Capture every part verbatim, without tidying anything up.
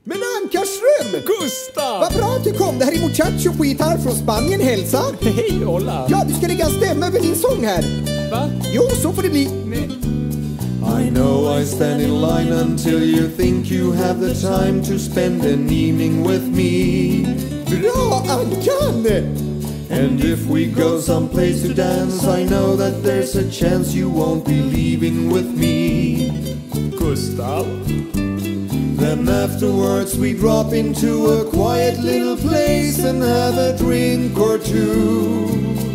Men Ankarström! Gustav! Vad bra att du kom. Det här är Muchacho på gitarr från Spanien. Hälsa! Hej, hola! Ja, du ska lägga en stämma över din sång här. Va? Jo, så får det bli. Nej. I know I stand in line until you think you have the time to spend an evening with me. Bra, Ankan! And if we go someplace to dance, I know that there's a chance you won't be leaving with me. Gustav? Then afterwards we drop into a quiet little place and have a drink or two.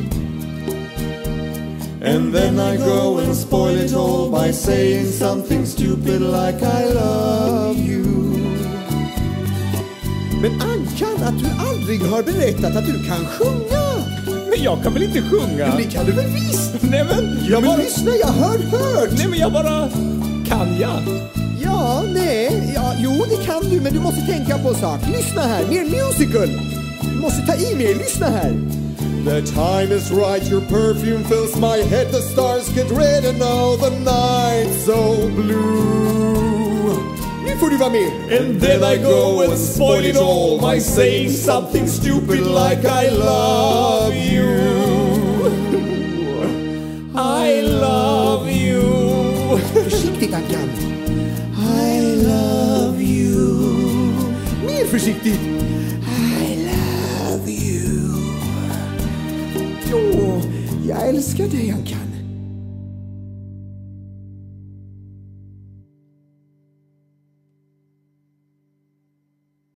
And then I go and spoil it all by saying something stupid like I love you. Men Ankan, att du aldrig har berättat att du kan sjunga. Men jag kan väl inte sjunga? Men det kan du väl visst? Nej men, Ja, jag men bara... lyssna, jag har hört. Nej men jag bara... Kan jag? Ja, nej, ja, jo det kan du, men du måste tänka på en sak. Lyssna här, mer musical. Du måste ta i mer, lyssna här. The time is right, your perfume fills my head, the stars get red and all the night's so blue. Nu får du vara med. And then I go and spoil it all by saying something stupid like I love you. I love you. Försiktigt, Ankan. I love you. Mer försiktigt. I love you. Jo, jag älskar dig, Ankan.